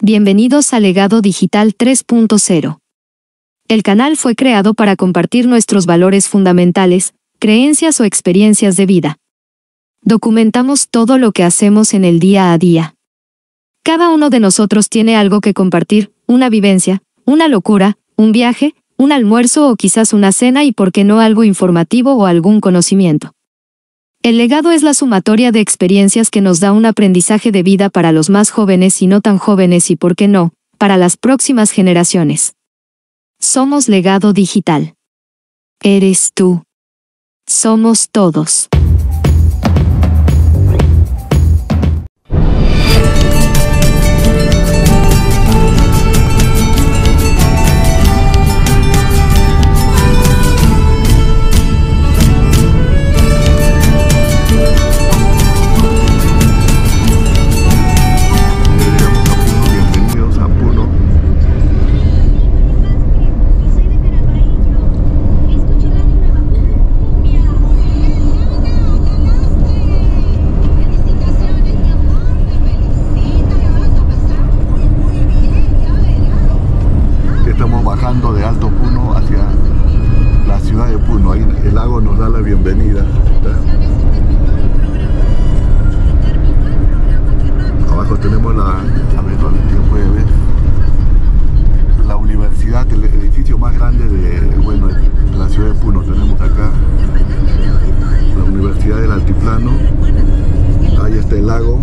Bienvenidos a Legado Digital 3.0. El canal fue creado para compartir nuestros valores fundamentales, creencias o experiencias de vida. Documentamos todo lo que hacemos en el día a día. Cada uno de nosotros tiene algo que compartir, una vivencia, una locura, un viaje, un almuerzo o quizás una cena y por qué no algo informativo o algún conocimiento. El legado es la sumatoria de experiencias que nos da un aprendizaje de vida para los más jóvenes y no tan jóvenes y, por qué no, para las próximas generaciones. Somos Legado Digital. Eres tú. Somos todos. De Alto Puno hacia la ciudad de Puno. Ahí el lago nos da la bienvenida. Abajo tenemos a ver dónde se puede ver la universidad, el edificio más grande de la ciudad de Puno. Tenemos acá la Universidad del Altiplano. Ahí está el lago,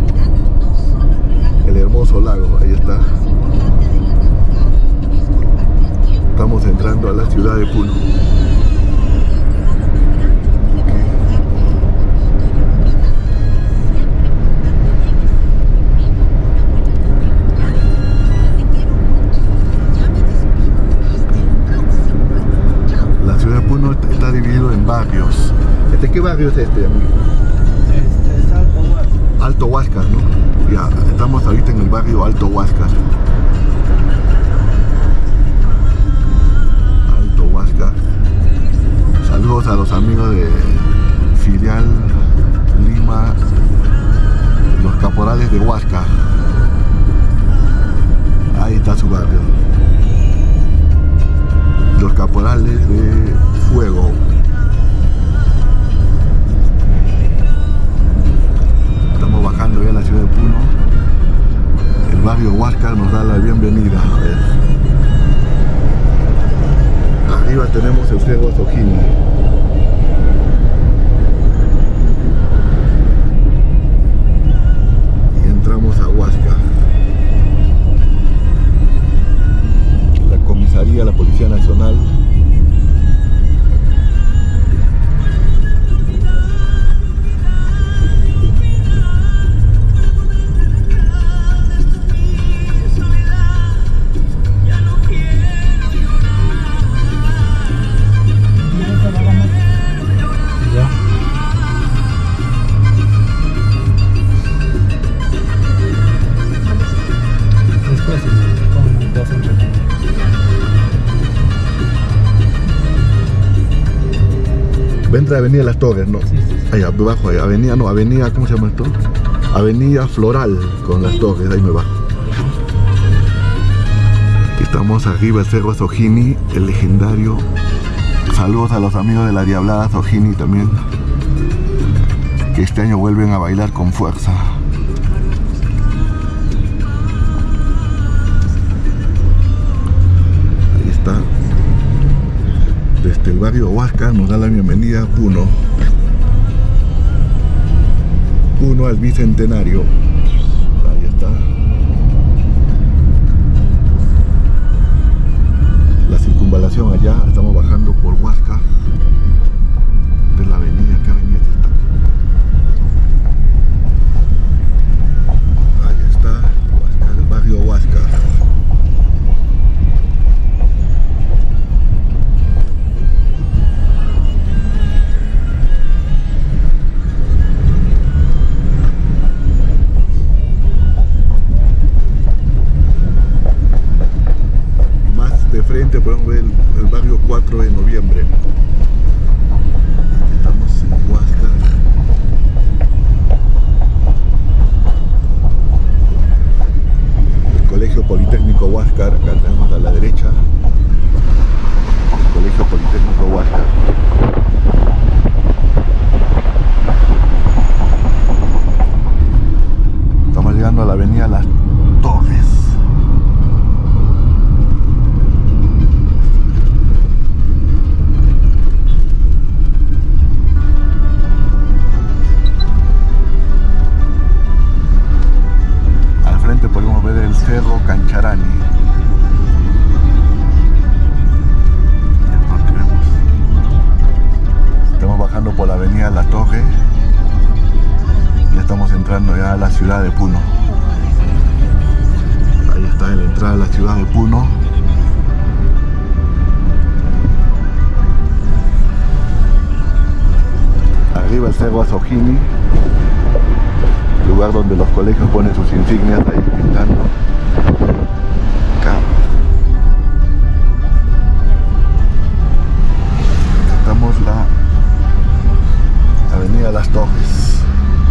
el hermoso lago, ahí está. Estamos entrando a la ciudad de Puno. La ciudad de Puno está dividido en barrios. ¿Qué barrio es este, amigo? Este es Alto Huáscar. Alto Huáscar, ¿no? Ya, estamos ahorita en el barrio Alto Huáscar. Saludos a los amigos de Filial Lima, los caporales de Huáscar. Ahí está su barrio. Los caporales de Fuego. Estamos bajando ya a la ciudad de Puno. El barrio Huáscar nos da la bienvenida. A ver. Arriba tenemos el Cerro Sojini. Y entramos a Huáscar. La comisaría, la Policía Nacional. Entra a Avenida Las Torres, ¿no? Sí, sí, sí. Ahí abajo, ahí, avenida, ¿cómo se llama esto? Avenida Floral con Las Torres, ahí me bajo. Estamos arriba, el Cerro Sojini, el legendario. Saludos a los amigos de la Diablada Sojini también, que este año vuelven a bailar con fuerza. Ahí está. Desde el barrio Huáscar nos da la bienvenida a Puno. Puno al Bicentenario. Ahí está. La circunvalación allá, estamos bajando por Huáscar. De la avenida, ¿qué avenida es esta? Ahí está, Huáscar, el barrio Huáscar. Frente podemos ver el barrio 4 de noviembre. Estamos en Huáscar. entrando ya a la ciudad de Puno. Ahí está la entrada a la ciudad de Puno. Arriba el Cerro Asojini, lugar donde los colegios ponen sus insignias ahí pintando. Acá estamos la avenida Las Torres.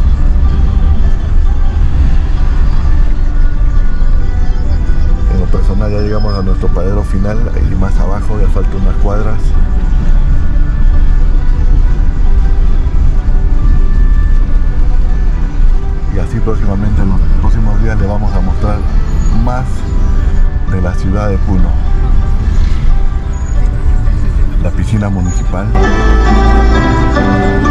En lo personal ya llegamos a nuestro paradero final, ahí más abajo, ya faltan unas cuadras. Y así próximamente, en los próximos días, le vamos a mostrar más de la ciudad de Puno. La piscina municipal.